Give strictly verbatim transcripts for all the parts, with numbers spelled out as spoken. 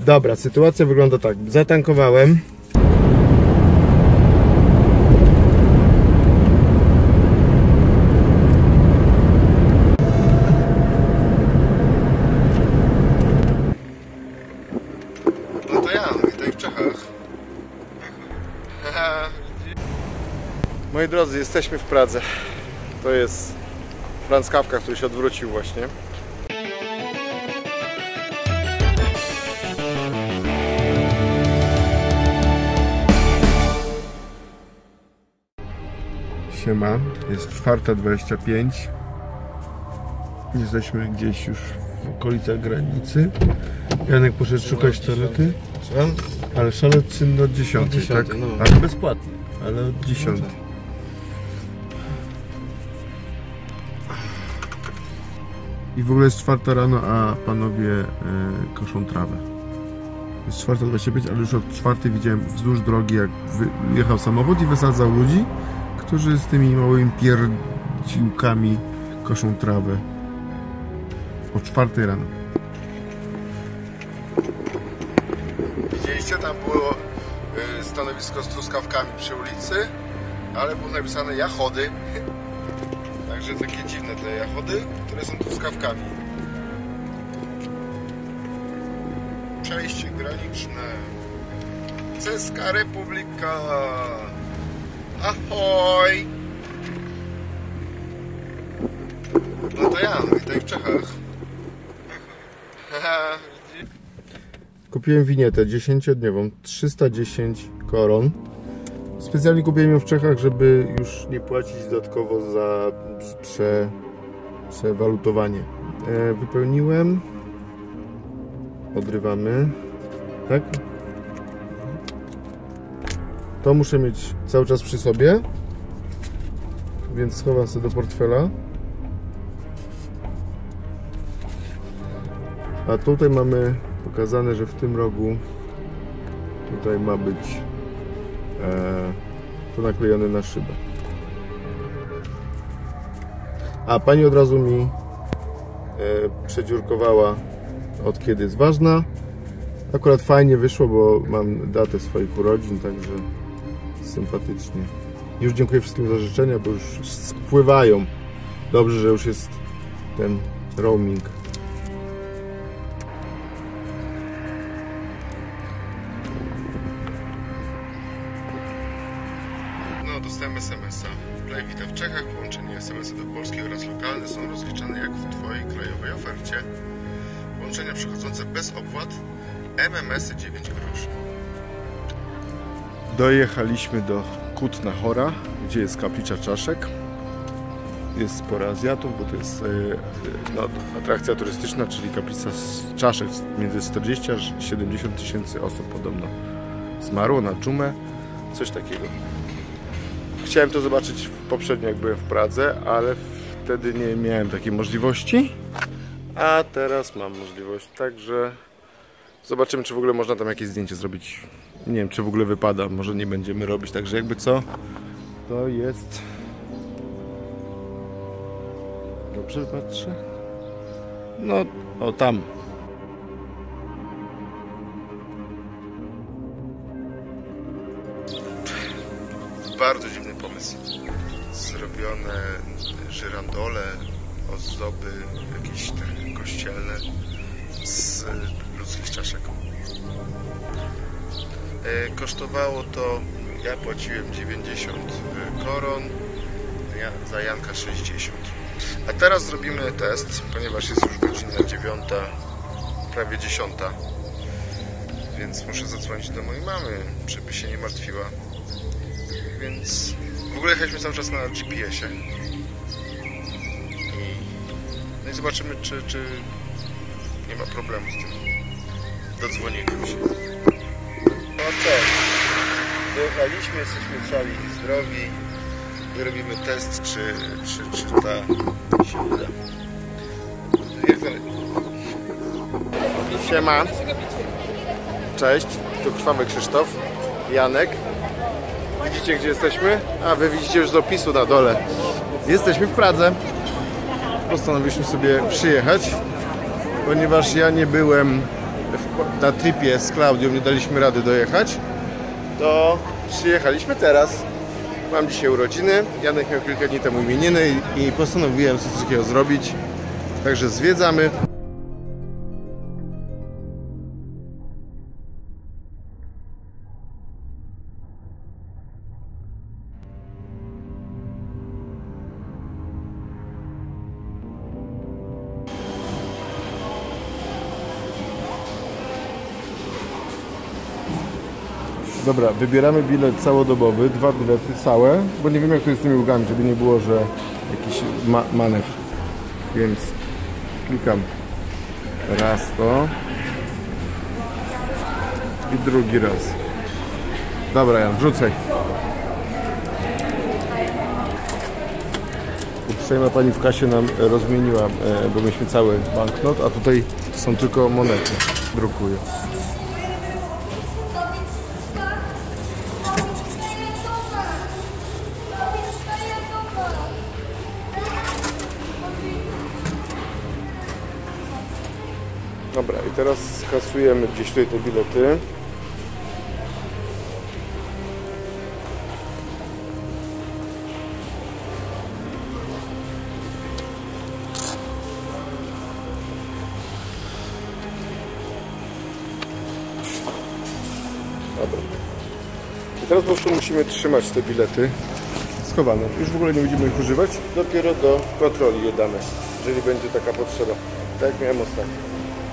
Dobra, sytuacja wygląda tak. Zatankowałem. No to ja, witaj w Czechach. Moi drodzy, jesteśmy w Pradze. To jest Franz Kafka, który się odwrócił właśnie. Siema, jest czwarta dwadzieścia pięć. Jesteśmy gdzieś już w okolicach granicy. Janek poszedł szukać toalety. Ale szalot czynny od dziesiątej, tak? No. Ale bezpłatnie, ale od dziesiątej. I w ogóle jest czwarta rano, a panowie e, koszą trawę. Jest czwarta dwadzieścia pięć, ale już od czwartej widziałem wzdłuż drogi, jak jechał samochód i wysadzał ludzi, którzy z tymi małymi pierdziłkami koszą trawę. O czwartej rano. Widzieliście, tam było stanowisko z truskawkami przy ulicy, ale było napisane jachody. Także takie dziwne te jachody, które są truskawkami. Przejście graniczne. Czeska Republika. Ahoj! No to ja, witaj w Czechach. Kupiłem winietę dziesięciodniową, trzysta dziesięć koron. Specjalnie kupiłem ją w Czechach, żeby już nie płacić dodatkowo za prze, przewalutowanie. E, wypełniłem. Odrywamy. Tak? To muszę mieć cały czas przy sobie, więc schowam sobie do portfela. A tutaj mamy pokazane, że w tym rogu tutaj ma być e, to naklejone na szybę. A pani od razu mi e, przedziurkowała, od kiedy jest ważna. Akurat fajnie wyszło, bo mam datę swoich urodzin, także sympatycznie. Już dziękuję wszystkim za życzenia, bo już spływają. Dobrze, że już jest ten roaming. No, dostałem es em es a. Play witam w Czechach. Połączenie es em es a do Polski oraz lokalne są rozliczane jak w Twojej krajowej ofercie. Połączenia przechodzące bez opłat. em em es y dziewięć groszy. Dojechaliśmy do Kutna-Hora, gdzie jest kaplica czaszek. Jest sporo Azjatów, bo to jest no, atrakcja turystyczna, czyli kaplica czaszek. Między czterdzieści aż siedemdziesiąt tysięcy osób podobno zmarło na dżumę, coś takiego. Chciałem to zobaczyć poprzednio, jak byłem w Pradze, ale wtedy nie miałem takiej możliwości, a teraz mam możliwość, także zobaczymy, czy w ogóle można tam jakieś zdjęcie zrobić. Nie wiem, czy w ogóle wypada, może nie będziemy robić, także jakby co, to jest... Dobrze patrzę? No, o tam. Bardzo dziwny pomysł. Zrobione żyrandole, ozdoby jakieś te kościelne z ludzkich czaszek. Kosztowało to, ja płaciłem dziewięćdziesiąt koron, ja, za Janka sześćdziesiąt. A teraz zrobimy test, ponieważ jest już godzina dziewiąta, prawie dziesiąta. Więc muszę zadzwonić do mojej mamy, żeby się nie martwiła. Więc w ogóle jechaliśmy cały czas na G P S ie. I, no i zobaczymy, czy, czy nie ma problemu z tym. Dodzwonimy się. No cześć. Dojechaliśmy, jesteśmy cali i zdrowi. I robimy test, czy, czy, czy ta się uda. Jak dalej? Siema. Cześć, tu Krwawy Krzysztof, Janek. Widzicie, gdzie jesteśmy? A wy widzicie już z opisu na dole. Jesteśmy w Pradze. Postanowiliśmy sobie przyjechać, ponieważ ja nie byłem na tripie z Klaudią nie daliśmy rady dojechać, to przyjechaliśmy teraz. Mam dzisiaj urodziny, Janek miał kilka dni temu imieniny i postanowiłem coś takiego zrobić. Także zwiedzamy. Dobra, wybieramy bilet całodobowy, dwa bilety całe, bo nie wiem jak to jest z tymi ulgami, żeby nie było, że jakiś ma manewr. Więc klikam raz to i drugi raz. Dobra, Jan, wrzucaj. Uprzejma pani w kasie nam rozmieniła, bo myśmy cały banknot, a tutaj są tylko monety. Drukuję. Dobra, i teraz skasujemy gdzieś tutaj te bilety. Dobra. I teraz po prostu musimy trzymać te bilety schowane. Już w ogóle nie będziemy ich używać. Dopiero do kontroli je damy, jeżeli będzie taka potrzeba. Tak jak miałem ostatnio.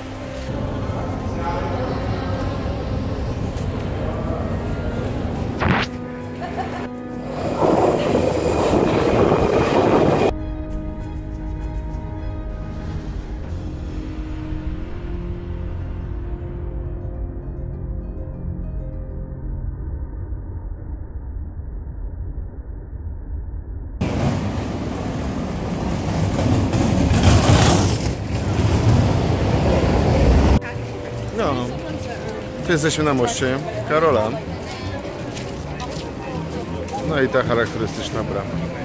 No, tu jesteśmy na moście Karola. No i ta charakterystyczna brama.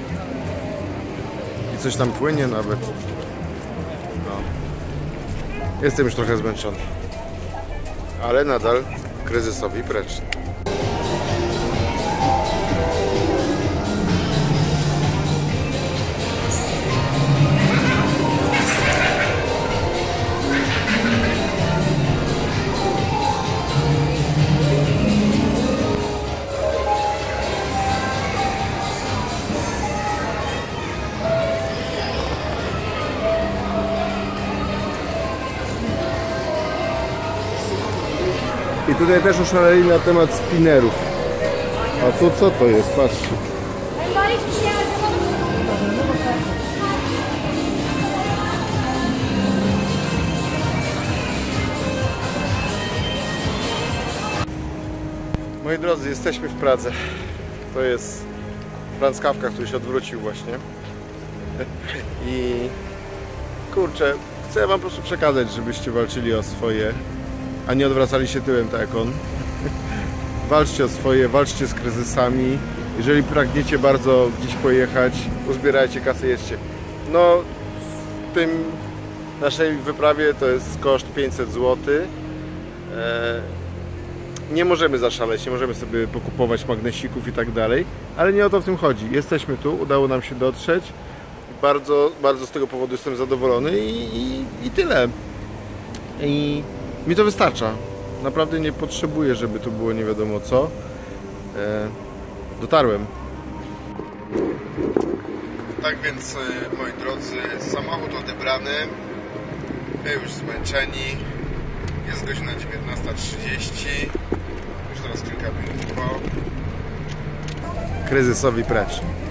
I coś tam płynie nawet. No. Jestem już trochę zmęczony. Ale nadal kryzysowi precz. I tutaj też oszaleli na temat spinnerów. A tu co to jest? Patrzcie. Moi drodzy, jesteśmy w Pradze. To jest Franz Kafka, który się odwrócił właśnie. I kurczę, chcę wam po prostu przekazać, żebyście walczyli o swoje, a nie odwracali się tyłem tak jak on. Walczcie o swoje, walczcie z kryzysami. Jeżeli pragniecie bardzo gdzieś pojechać, uzbierajcie kasę, jedźcie. No, w tym naszej wyprawie to jest koszt pięćset złotych. Nie możemy zaszaleć, nie możemy sobie pokupować magnesików i tak dalej, ale nie o to w tym chodzi. Jesteśmy tu, udało nam się dotrzeć. Bardzo, bardzo z tego powodu jestem zadowolony i, i, i tyle. I mi to wystarcza. Naprawdę nie potrzebuję, żeby to było nie wiadomo co. E, dotarłem. Tak więc, moi drodzy, samochód odebrany. My już zmęczeni. Jest godzina dziewiętnasta trzydzieści. Już teraz kilka minut po. Kryzysowi precz.